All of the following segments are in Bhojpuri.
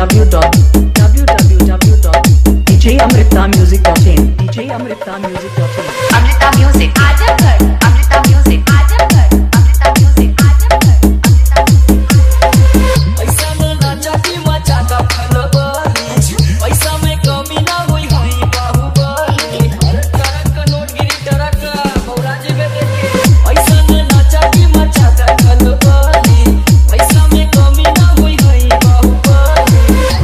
www.djamritamusic.in DJ Amrita Music.in Amrita Music Aajamgarh Amrita Music Aajamgarh Amrita Music Aajamgarh पैसा में नाचा की मचा का खलबली पैसा में कमी ना हुई हुई बाहुबली टरक नोट गिरी टरक मौराजी में देखे पैसा में नाचा की मचा का खलबली पैसा में कमी ना हुई हुई बाहुबली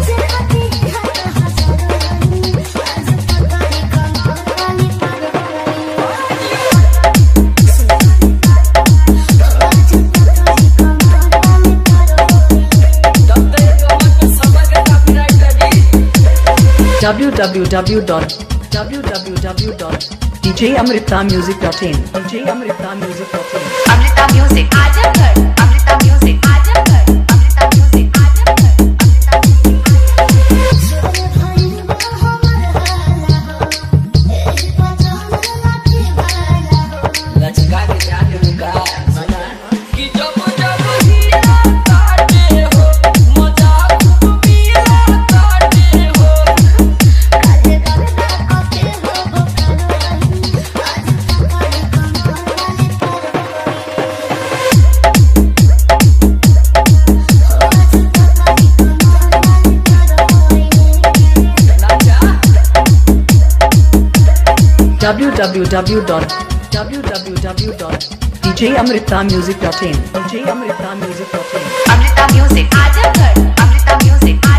www.djamritamusic.in DJ Amrita Music.in Amrita Music Aajamgarh Amrita Music Aajamgarh Amrita Music Aajamgarh लचका के जाने लगा कि जब जब हीरा काटे हो मजाक तुम्हें काटे हो www.djamritamusic.in DJ Amrita Music.in Amrita Music Aajamgarh Amrita Music